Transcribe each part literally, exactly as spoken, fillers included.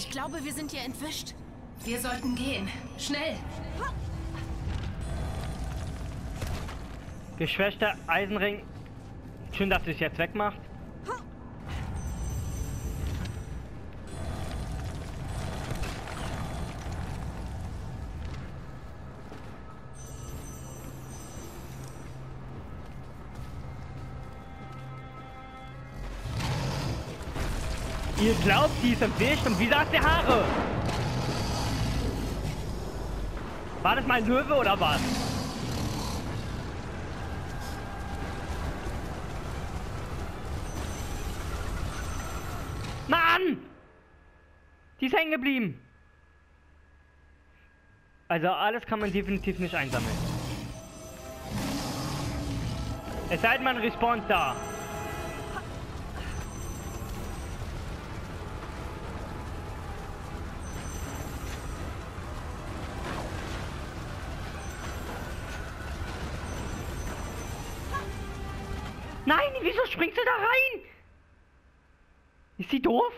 Ich glaube, wir sind hier entwischt. Wir sollten gehen. Schnell! Geschwächter Eisenring. Schön, dass du es jetzt wegmacht. Ihr glaubt, die ist entwischt und wie sagt der Haare? War das mein Löwe oder was? Mann! Die ist hängen geblieben. Also alles kann man definitiv nicht einsammeln. Es sei denn, man respawnt da. Nein, wieso springst du da rein? Ist sie doof?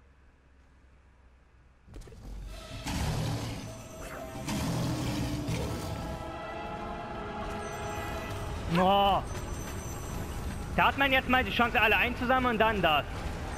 Oh. Da hat man jetzt mal die Chance, alle einzusammeln und dann das.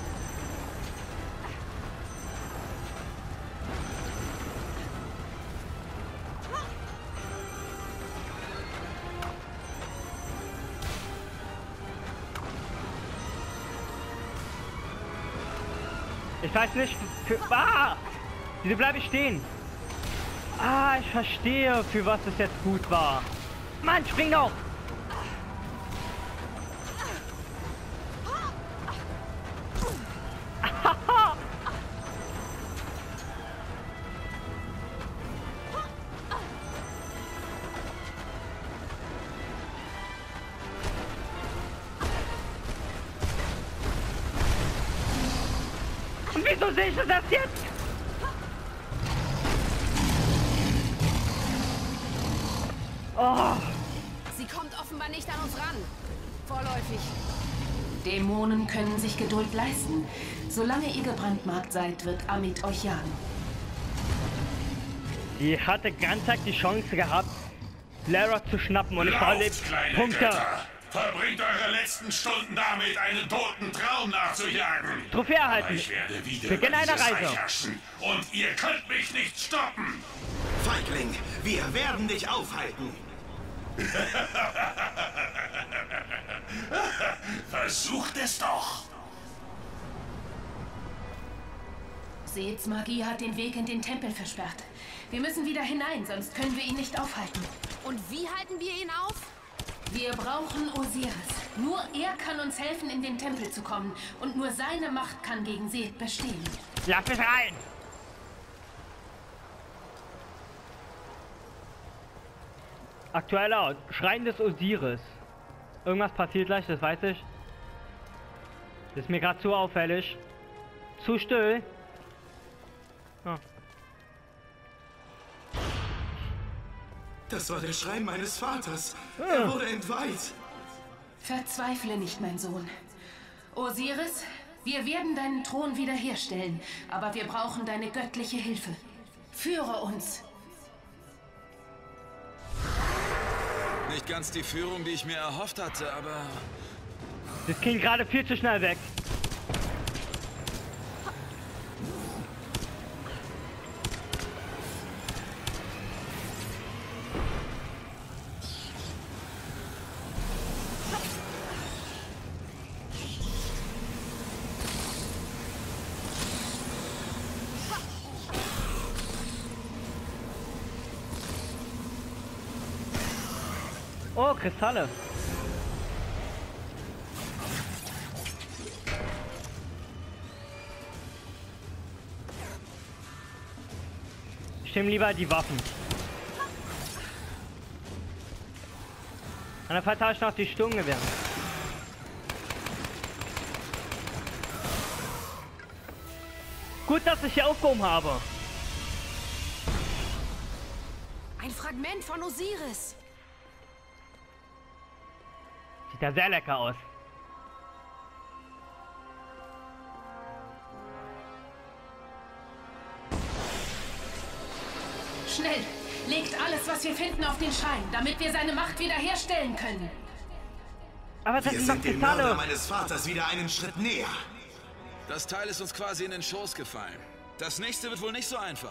Ich weiß nicht, für... Ah! Wieso bleibe ich stehen? Ah, ich verstehe, für was es jetzt gut war. Mann, spring doch! Und wieso sehe ich das jetzt? Oh. Sie kommt offenbar nicht an uns ran. Vorläufig. Dämonen können sich Geduld leisten. Solange ihr gebrandmarkt seid, wird Amit euch jagen. Die hatte ganz Tag die Chance gehabt, Lara zu schnappen und ich war lebt. Punkte. Götter. Verbringt eure letzten Stunden damit, einen toten Traum nachzujagen. Trophäe erhalten. Aber ich werde wieder Beginn über einer dieses Reise. Reich herrschen und ihr könnt mich nicht stoppen. Feigling, wir werden dich aufhalten. Versucht es doch. Seths Magie hat den Weg in den Tempel versperrt. Wir müssen wieder hinein, sonst können wir ihn nicht aufhalten. Und wie halten wir ihn auf? Wir brauchen Osiris. Nur er kann uns helfen, in den Tempel zu kommen. Und nur seine Macht kann gegen Seth bestehen. Lass mich rein! Aktueller Ort. Schrein des Osiris. Irgendwas passiert gleich, das weiß ich. Das ist mir gerade zu auffällig. Zu still. Oh. Das war der Schrein meines Vaters. Er wurde entweiht. Verzweifle nicht, mein Sohn. Osiris, wir werden deinen Thron wiederherstellen, aber wir brauchen deine göttliche Hilfe. Führe uns. Nicht ganz die Führung, die ich mir erhofft hatte, aber... Das ging gerade viel zu schnell weg. Oh, Kristalle. Ich nehme lieber die Waffen. Und dann vertausche ich noch die Sturmgewehr. Gut, dass ich hier aufgehoben habe. Ein Fragment von Osiris. Sieht ja sehr lecker aus. Schnell! Legt alles, was wir finden, auf den Schrein, damit wir seine Macht wiederherstellen können. Aber das Wir ist doch sind dem Mörder Kristalle. meines Vaters wieder einen Schritt näher. Das Teil ist uns quasi in den Schoß gefallen. Das nächste wird wohl nicht so einfach.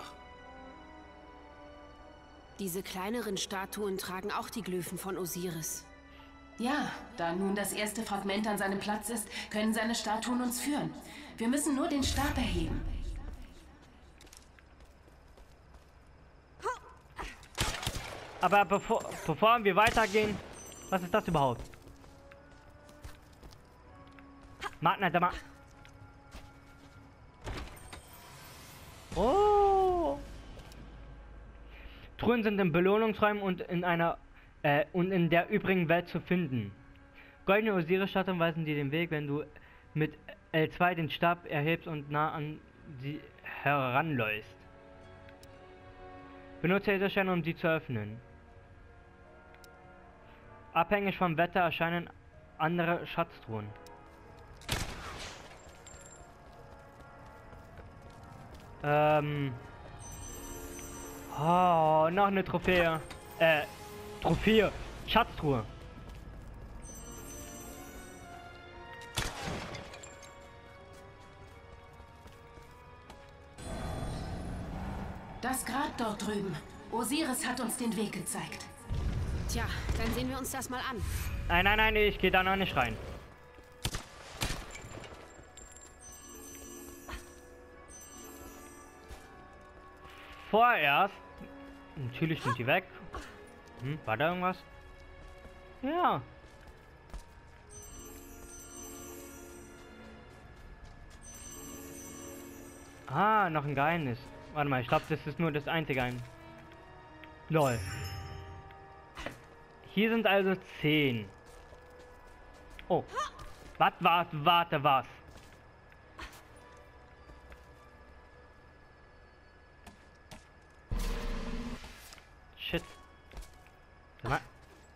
Diese kleineren Statuen tragen auch die Glyphen von Osiris. Ja, da nun das erste Fragment an seinem Platz ist, können seine Statuen uns führen. Wir müssen nur den Stab erheben. Aber bevor, bevor wir weitergehen, was ist das überhaupt? Magna, da mal. Oh! Truhen sind in Belohnungsräumen und in einer äh, und in der übrigen Welt zu finden. Goldene Osiris-Statuen weisen dir den Weg, wenn du mit L zwei den Stab erhebst und nah an sie heranläufst. Benutze Edelsteine, um sie zu öffnen. Abhängig vom Wetter erscheinen andere Schatztruhen. Ähm. Oh, noch eine Trophäe. Äh, Trophäe. Schatztruhe. Das Grab dort drüben. Osiris hat uns den Weg gezeigt. Tja, dann sehen wir uns das mal an. Nein, nein, nein, ich gehe da noch nicht rein. Vorerst. Natürlich sind die weg. Hm, war da irgendwas? Ja. Ah, noch ein Geheimnis. Warte mal, ich glaube, das ist nur das einzige ein. Lol. Hier sind also zehn. Oh. Warte, warte, warte, was? Shit. Sag mal.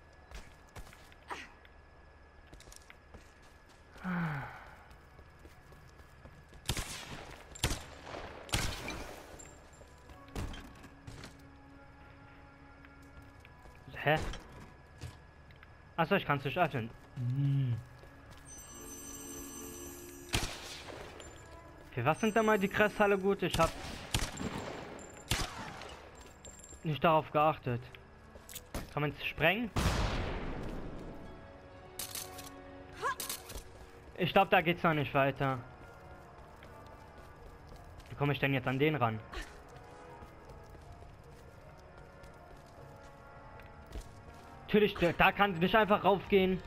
Hä? Achso, ich kann es nicht öffnen. Hm. Für was sind da mal die Kristalle gut? Ich hab nicht darauf geachtet. Kann man es sprengen? Ich glaube, da geht's noch nicht weiter. Wie komme ich denn jetzt an den ran? Natürlich, da kann es nicht einfach raufgehen.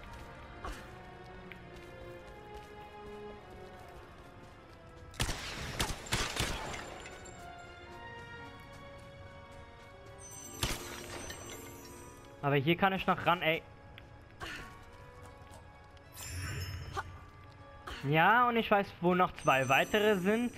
Aber hier kann ich noch ran, ey. Ja, und ich weiß, wo noch zwei weitere sind.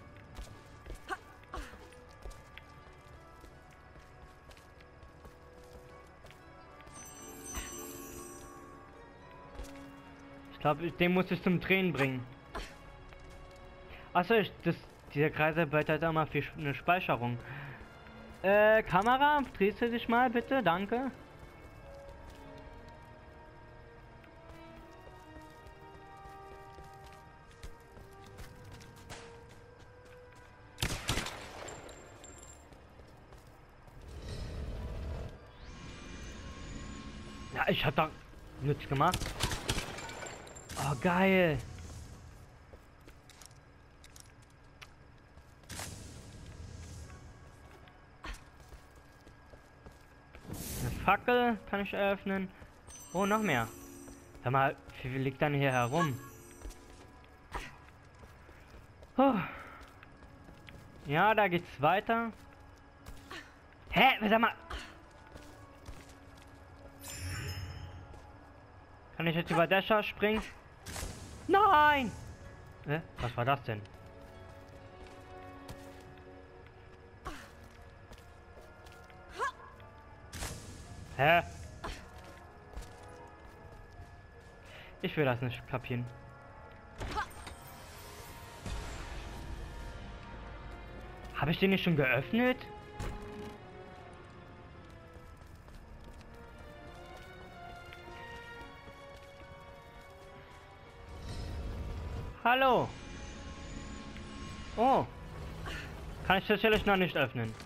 Ich glaube, den muss ich zum Drehen bringen. Achso, ich, das, dieser Kreis bedeutet auch mal für eine Speicherung. Äh, Kamera, drehst du dich mal bitte, danke. Ja, ich hab da nichts gemacht. Oh, geil. Eine Fackel kann ich eröffnen. Oh, noch mehr. Sag mal, wie viel liegt dann hier herum? Oh. Ja, da geht's weiter. Hä? Sag mal. Kann ich jetzt über Dasher springen? Nein! Hä? Was war das denn? Hä? Ich will das nicht kapieren. Habe ich den nicht schon geöffnet? Hallo. Oh. Kann ich tatsächlich noch nicht öffnen.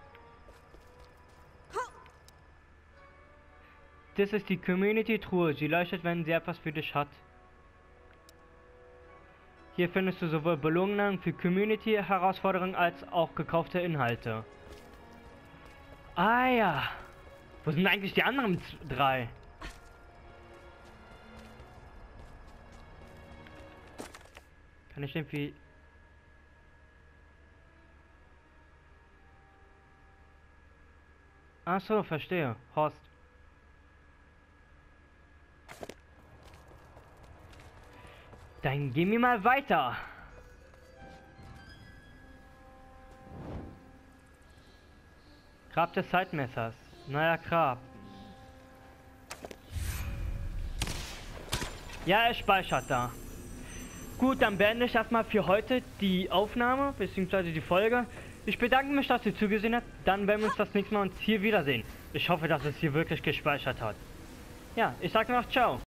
Das ist die Community-Truhe. Sie leuchtet, wenn sie etwas für dich hat. Hier findest du sowohl Belohnungen für Community-Herausforderungen als auch gekaufte Inhalte. Ah ja. Wo sind eigentlich die anderen drei? Kann ich irgendwie... Ach so, verstehe. Horst. Dann gehen wir mal weiter. Grab des Zeitmessers. Naja, Grab. Ja, er speichert da. Gut, dann beende ich erstmal für heute die Aufnahme, beziehungsweise die Folge. Ich bedanke mich, dass ihr zugesehen habt. Dann werden wir uns das nächste Mal uns hier wiedersehen. Ich hoffe, dass es hier wirklich gespeichert hat. Ja, ich sage noch ciao.